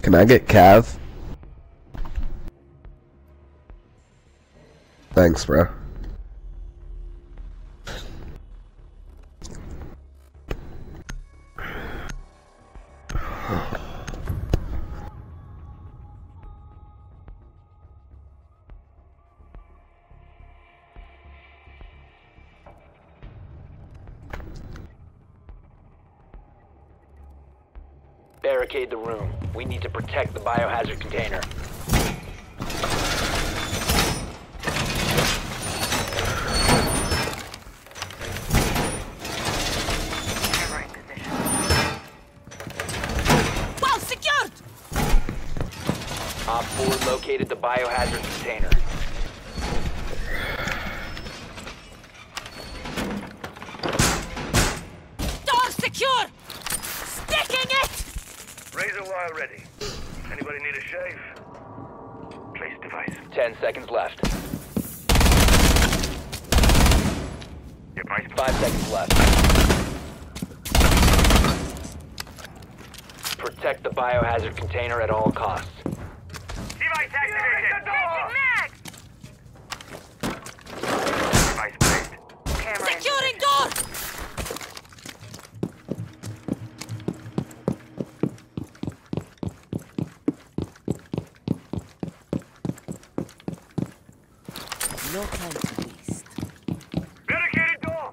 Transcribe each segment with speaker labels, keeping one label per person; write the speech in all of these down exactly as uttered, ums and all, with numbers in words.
Speaker 1: Can I get Cav? Thanks, bro.
Speaker 2: Barricade the room. We need to protect the biohazard container.
Speaker 3: Camera in position.
Speaker 4: Well secured!
Speaker 2: Op four located the biohazard container.
Speaker 4: Door secure! Sticking it!
Speaker 5: Razor wire ready. Anybody need a shave? Place device.
Speaker 2: Ten seconds left.
Speaker 5: Device.
Speaker 2: Five seconds left. Protect the biohazard container at all costs.
Speaker 5: Device activated.
Speaker 3: Mag!
Speaker 5: Device placed.
Speaker 3: Camera in
Speaker 4: Securing
Speaker 3: position.
Speaker 4: door! No time to waste.
Speaker 5: Barricaded door.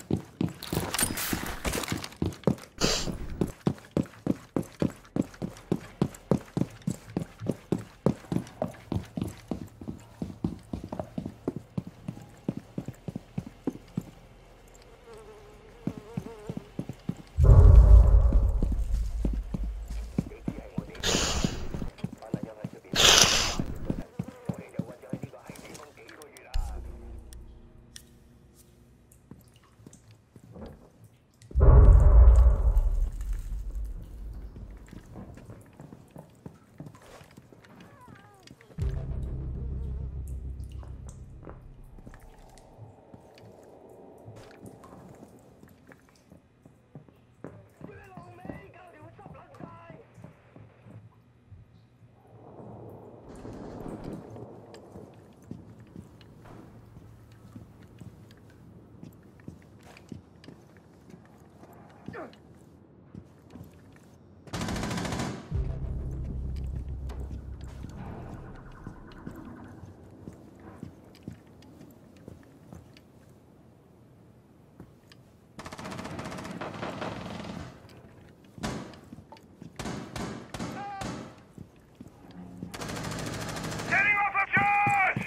Speaker 5: Setting off a charge.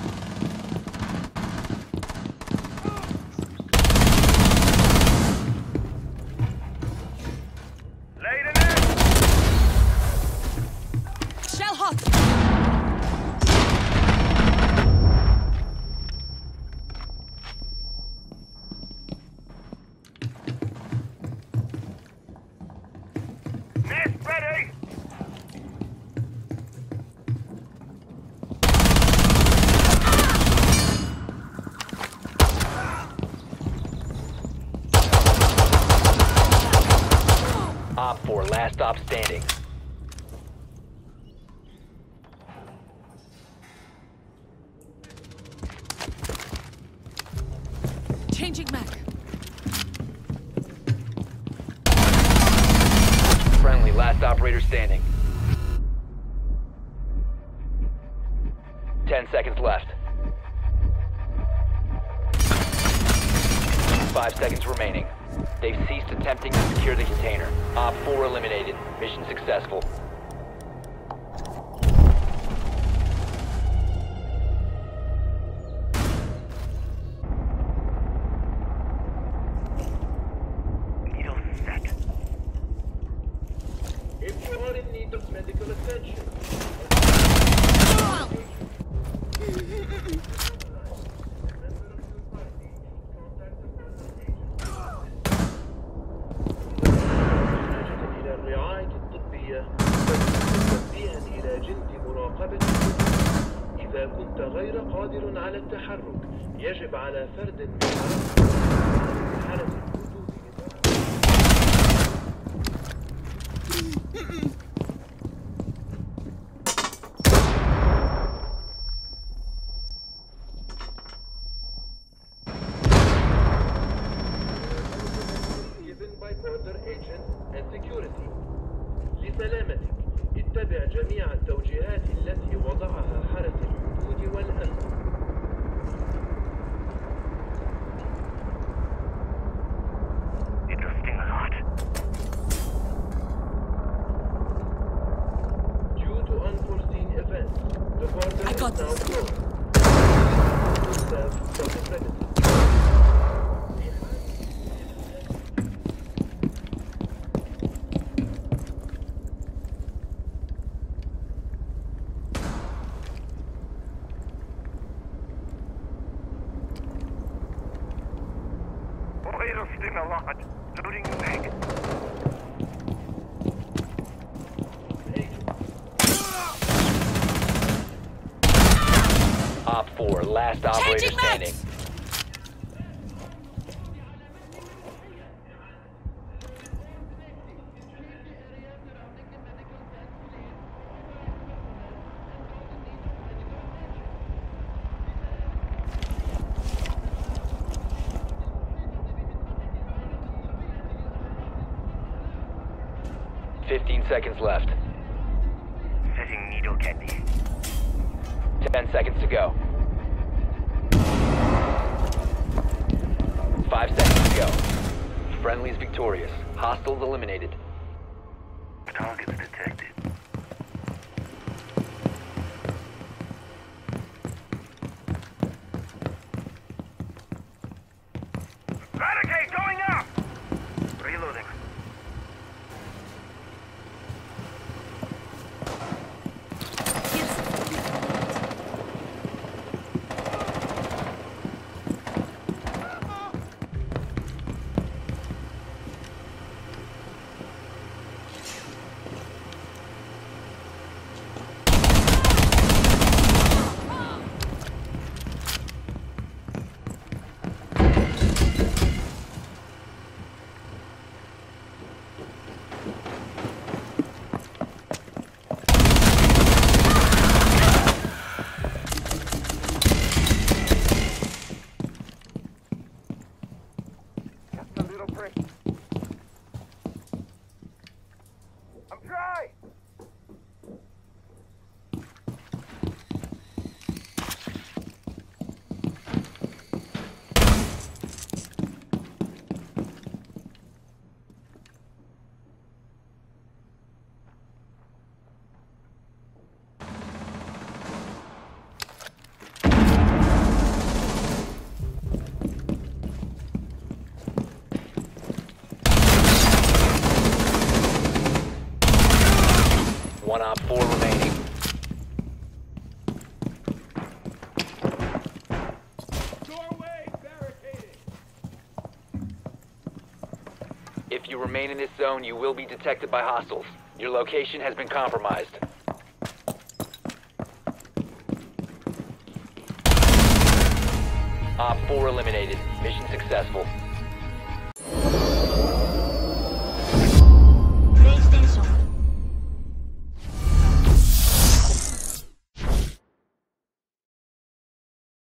Speaker 5: Laid in it.
Speaker 4: Shell hot!
Speaker 5: Nest ready.
Speaker 2: Op four, last stop standing.
Speaker 4: Changing mag.
Speaker 2: Friendly, last operator standing. Ten seconds left. Five seconds remaining. They've ceased attempting to secure the container. Op four eliminated. Mission successful.
Speaker 5: Needle set.
Speaker 6: If you are in need of medical attention, إلى الرعاية الطبية توجيها إلى جلد مراقبة. إذا كنت غير قادر على التحرك يجب على فرد من حالة الوجود لسلامتك اتبع جميع التوجيهات التي وضعها حرس الحدود والأمن.
Speaker 5: Interesting a lot.
Speaker 6: Due to unforeseen events, the border
Speaker 4: I got
Speaker 6: is now
Speaker 4: this.
Speaker 6: closed. Staff from the premises.
Speaker 5: Interesting a lot. Loading the mag.
Speaker 2: Op four, last operator
Speaker 4: Changing
Speaker 2: standing.
Speaker 4: mags!
Speaker 2: Fifteen seconds left.
Speaker 5: Setting needle candy.
Speaker 2: Ten seconds to go. Five seconds to go. Friendly's victorious. Hostiles eliminated.
Speaker 5: Targets detected. Barricade going up! Reloading. I'm dry!
Speaker 2: One op four remaining.
Speaker 5: Doorway barricaded!
Speaker 2: If you remain in this zone, you will be detected by hostiles. Your location has been compromised. Op four eliminated. Mission successful.